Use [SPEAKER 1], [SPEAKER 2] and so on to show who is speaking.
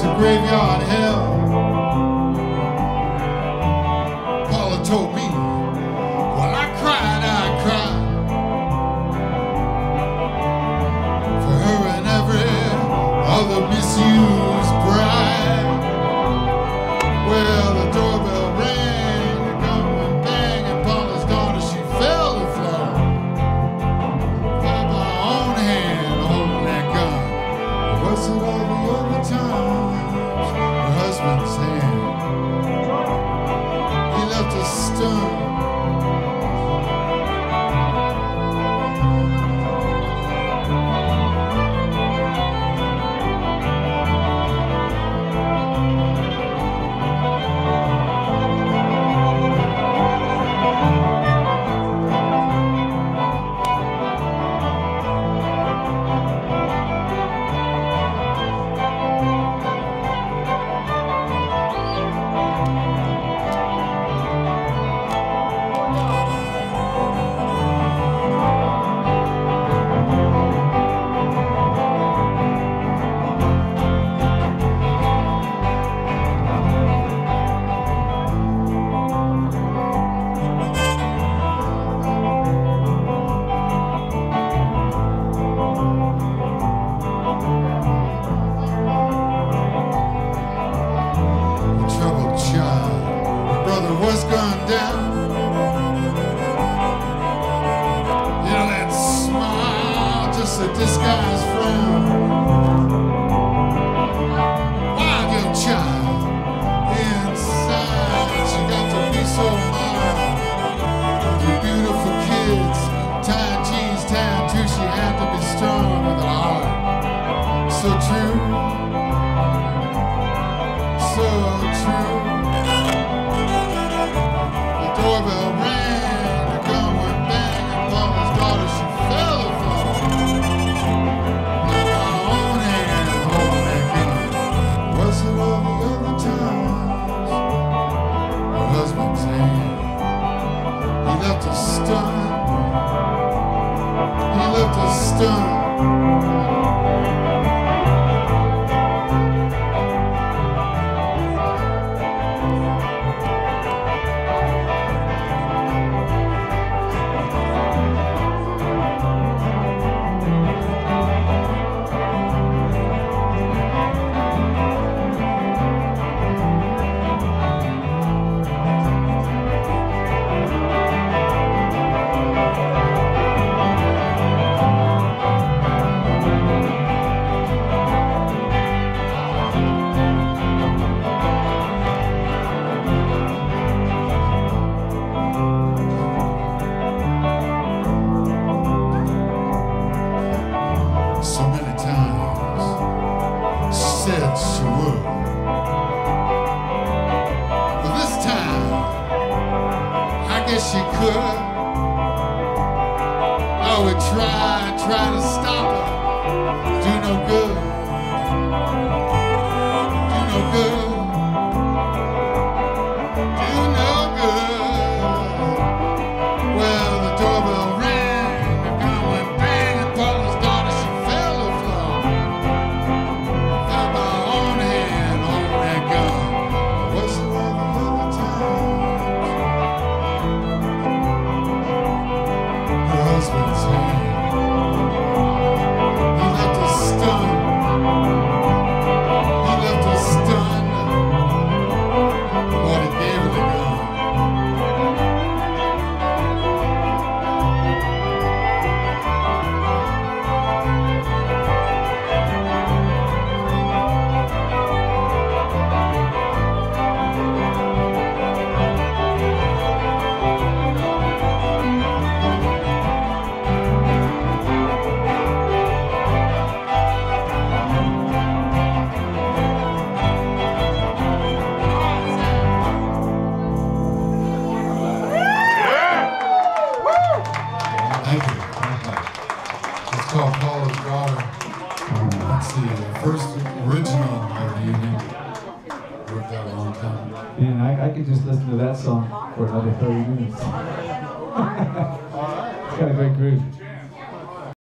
[SPEAKER 1] it's a graveyard hell. Paula told me, well, I cried for her and every other misused bride. Well, the doorbell rang, the gun went bang, and Paula's daughter, she fell to the floor. By my own hand holding that gun. Was it all the other times? Her husband's hand. He left us stunned. Was gone down. You know that smile, just a disguised frown. Wild young child inside, she got to be so mild. Your beautiful kids, tied jeans, tattoo, she had to be strong with a heart. So true, so true. Doorbell rang, the gun went bang, and Paula's daughter, she fell to the floor. By my own hand holding that gun. Was it all the other times? Her husband's hand. He left us stunned. He left us stunned. So many times said she would, but this time I guess she could. I would try to stop her, do no good, do no good, do no good. Well, the doorbell rang, the gun went bang, and Paula's daughter, she fell to the floor. Had my own hand holding that gun. Was it all the other times? Her husband's hand. He left us stunned. He left us stunned. But he gave her the gun. Thank you. It's called Paula's Daughter. Let's see, the first original of the evening. Worked out a long time.
[SPEAKER 2] And I could just listen to that song for another 30 minutes. It's got a great groove.